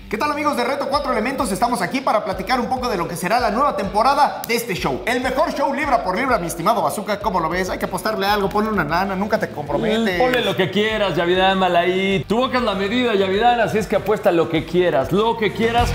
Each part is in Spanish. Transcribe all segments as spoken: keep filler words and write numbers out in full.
¿Qué tal, amigos de Reto Cuatro Elementos? Estamos aquí para platicar un poco de lo que será la nueva temporada de este show. El mejor show libra por libra, mi estimado Bazooka. ¿Cómo lo ves? Hay que apostarle algo, ponle una lana, nunca te comprometes. Mm, ponle lo que quieras, Yavidán Malaí. Tu boca es la medida, Yavidán, así es que apuesta lo que quieras, lo que quieras.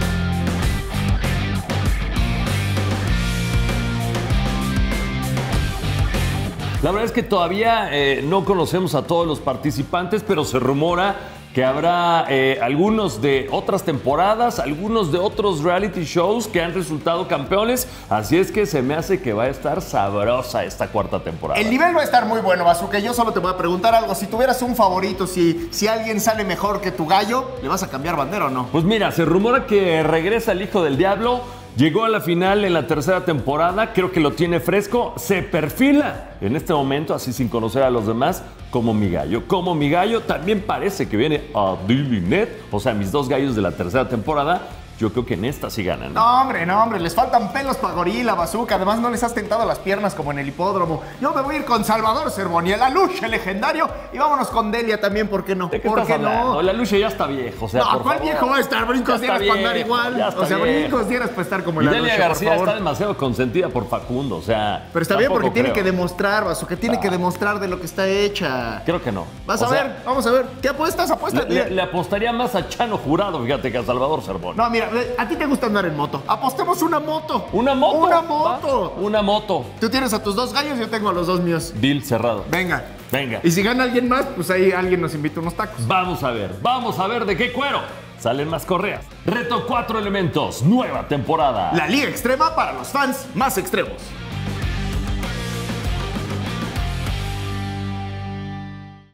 La verdad es que todavía eh, no conocemos a todos los participantes, pero se rumora que habrá eh, algunos de otras temporadas, algunos de otros reality shows que han resultado campeones. Así es que se me hace que va a estar sabrosa esta cuarta temporada. El nivel va a estar muy bueno, Bazooka. Yo solo te voy a preguntar algo. Si tuvieras un favorito, si, si alguien sale mejor que tu gallo, ¿le vas a cambiar bandera o no? Pues mira, se rumora que regresa el hijo del diablo. Llegó a la final en la tercera temporada, creo que lo tiene fresco, se perfila en este momento, así sin conocer a los demás, como mi gallo. Como mi gallo, también parece que viene a Dilinet, o sea, mis dos gallos de la tercera temporada. Yo creo que en esta sí ganan. No, hombre, no, hombre, les faltan pelos para gorila, Bazooka. Además, no les has tentado las piernas como en el hipódromo. Yo me voy a ir con Salvador Cervoni, el Aluche legendario. Y vámonos con Delia también, ¿por qué no? ¿De qué ¿Por estás qué hablando? no? El Aluche ya está viejo, o sea, No, por ¿cuál favor. viejo va a estar? Brincos Ya está dieras para andar viejo, igual. ya está O sea, viejo. brincos dieras para estar como Y el Delia Aluche, por García favor. está demasiado consentida por Facundo, o sea. Pero está bien porque tampoco tiene creo. que demostrar, Bazooka, tiene Ah. que demostrar de lo que está hecha. Creo que no. Vas O a sea, ver, vamos a ver. ¿Qué apuestas? Apuestas. Le, le- le apostaría más a Chano Jurado, fíjate, que a Salvador Cervoni. No, mira, a ti te gusta andar en moto. Apostemos una moto. ¿Una moto? Una ¿Va? moto. Una moto. Tú tienes a tus dos gallos, yo tengo a los dos míos. Deal cerrado. Venga. Venga. Y si gana alguien más, pues ahí alguien nos invita unos tacos. Vamos a ver, vamos a ver de qué cuero salen más correas. Reto Cuatro Elementos, nueva temporada. La Liga Extrema para los fans más extremos.